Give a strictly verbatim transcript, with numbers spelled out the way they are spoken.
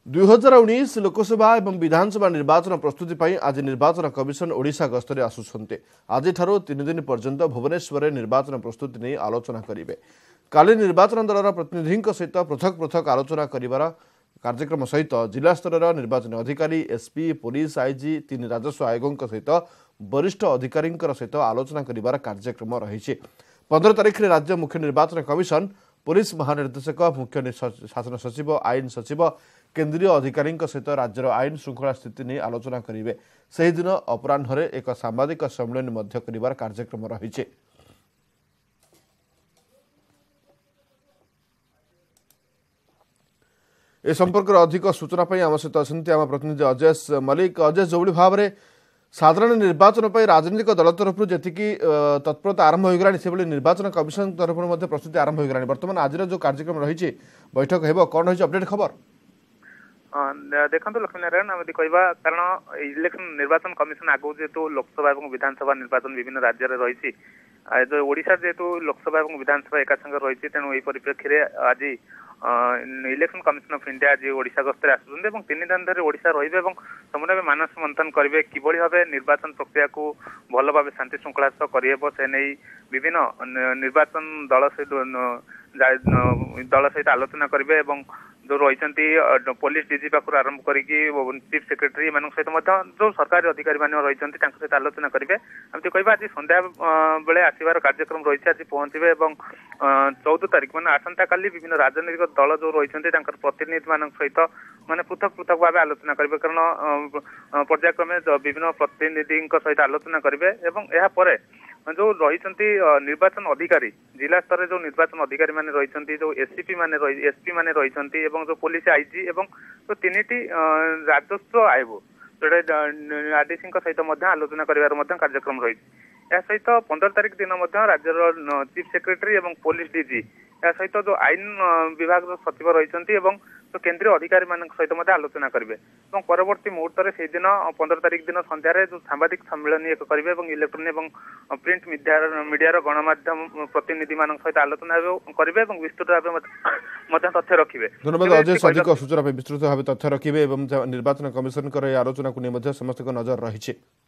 दुई हजार उन्नीस लोकसभा एवं विधानसभा निर्वाचन प्रस्तुति पर आज निर्वाचन कमिशन ओडिशा गस्तरे आसुछन्ते। आज तीन दिन पर्यंत भुवनेश्वर निर्वाचन प्रस्तुति नहीं आलोचना करेंगे। काली निर्वाचन दलर प्रतिनिधि सहित पृथक पृथक आलोचना कर कार्यक्रम सहित जिला स्तर निर्वाचन अधिकारी एसपी पुलिस आईजी तीन राजस्व आयोगों सहित वरिष्ठ अधिकारी सहित आलोचना कर कार्यक्रम रही। पंद्रह तारिख में राज्य मुख्य निर्वाचन कमिशन पुलिस महानिर्देशक मुख्य शासन सचिव आईन सचिव केंद्रीय अधिकारी सहित राज्यर आईन श्रृंखला स्थिति नहीं आलोचना करेंगे। से दिन अपराह एक सांबादिक सम्मेलन कर कार्यक्रम रही। ए संपर्क अधिक सूचना आम सहित अच्छा आम प्रतिनिधि अजय मलिक। अजय, जो भाव में साधारण निर्वाचन पर राजनीतिक दल तरफ जी तत्परता आरंभ होगा से निर्वाचन कमिशन तरफ प्रस्तुति आरंभ होगा। बर्तमान आज जो कार्यक्रम रही बैठक हो कौन रही अपडेट खबर? देखो लक्ष्मी नारायण आम कह कारण इलेक्शन निर्वाचन कमिशन आगु जेहेतु लोकसभा और विधानसभा निर्वाचन विभिन्न राज्य रही जो ओडिशा जेहेतु लोकसभा और विधानसभा एका संगे रही तेणु यही परिप्रेक्षी में आज इलेक्शन कमिशन ऑफ इंडिया आज ओडिशा गस्तर आसुचंदे एवं तीन दिन धरी ओडिशा रहिबे एवं समन्वय मानस मंथन करेंगे किभली भाव निर्वाचन प्रक्रिया को भल भाव शांति श्रृंखला सह करहब से नहीं विभिन्न निर्वाचन दल सहित दल सहित आलोचना करेंगे एवं जो रही पुलिस डीजी पाखर आरंभ करी चीफ सेक्रेटरी मान सहित जो सरकारी अधिकारी मान रही सहित आलोचना करेंगे। आमती कह आज संध्या बेले आसबार कार्यक्रम रही आज पहुंचे और चौदह तारिख मैंने आसंता काली विभिन्न राजनीतिक दल जो रही प्रतिनिधि मान सहित मैंने पृथक पृथक भाव आलोचना करेंगे कारण पर्यायक्रमे विभिन्न प्रतिनिधि सहित आलोचना करेंगे और जो रही निर्वाचन अधिकारी जिला स्तर जो निर्वाचन अधिकारी माने रही जो एससीपी माने एसपी माने रही जो पुलिस आईजी एवं जो तीन राजस्व आयोग जोटा आरडीसी सहित आलोचना कर कार्यक्रम रही। या सहित पंद्रह तारिख दिन राज्यर चीफ सेक्रेटरी एवं पुलिस डीजी या सहित जो आईन विभाग सचिव रही तो केंद्रीय अधिकारी मान सहित आलोचना करेंगे और परवर्ती मुहूर्त से दिन पंद्रह तारिख दिन संध्यार जो सांबादिक सम्मेलन एक करेंगे और इलेक्ट्रोनिक और प्रिंट मीडिया मीडिया गणमाध्यम प्रतिनिधि मान सहित आलोचना करेंगे और विस्तृत भाव तथ्य रखिए। धन्यवाद अजय, अधिक सूचना विस्तृत भाव तथ्य रखिए। निर्वाचन कमिशन आलोचना को समस्त नजर रही।